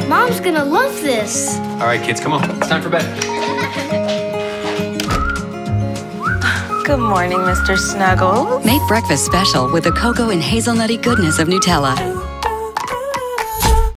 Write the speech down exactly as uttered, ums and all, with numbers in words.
Mom's gonna love this. All right, kids, come on. It's time for bed. Good morning, Mister Snuggles. Make breakfast special with the cocoa and hazelnutty goodness of Nutella.